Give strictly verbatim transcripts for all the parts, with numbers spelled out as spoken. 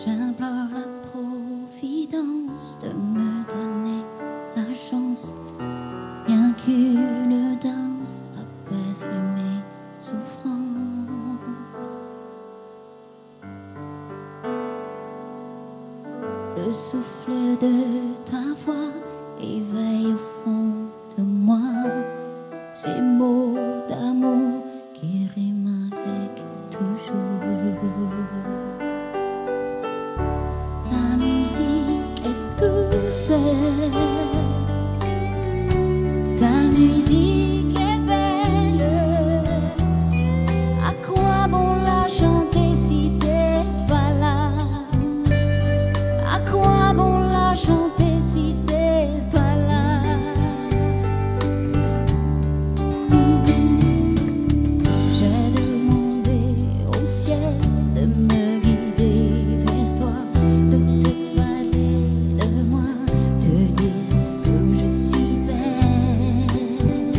J'implore la providence de me donner la chance, rien qu'une danse apaiserait mes souffrances. Le souffle de ta voix éveille au fond de moi ces mots d'amour qui riment avec toujours. Ta musique est douce, ta musique est belle. À quoi bon la chanter si t'es pas là? À quoi bon la chanter si t'es pas là? J'ai demandé au ciel de me guider vers toi, de te parler de moi, te dire que je suis belle,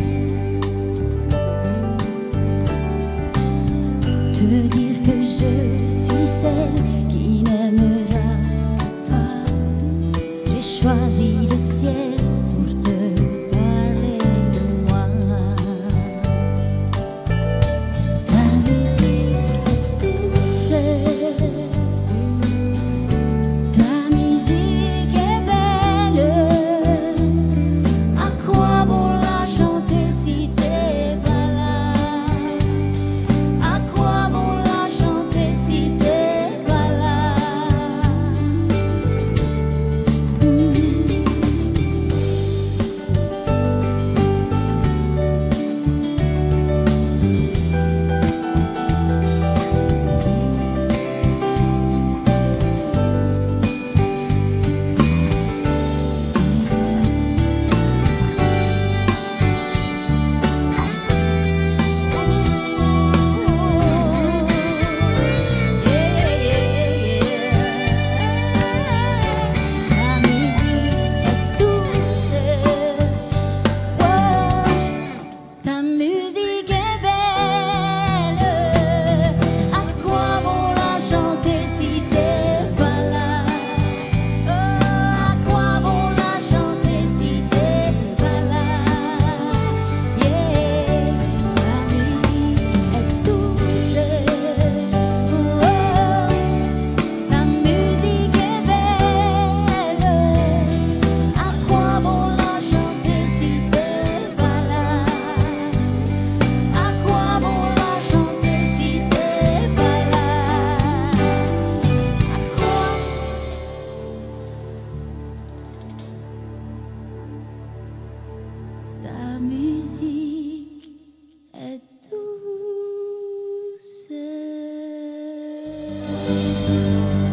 te dire que je suis celle qui n'aimera que toi. J'ai choisi le ciel pour te parler de moi. Ta musique est douce, ta musique est belle. À quoi bon la chanter si t'es pas là? À quoi bon la chanter si t'es pas là? Ta musique est belle, à quoi bon la chanter si t'es pas là? Oh, à quoi bon la chanter si t'es pas là? Yeah, ta musique est douce, oh, ta musique est belle, à quoi bon la chanter si t'es pas là? À quoi bon la chanter si t'es pas là? À quoi? Ta musique est douce.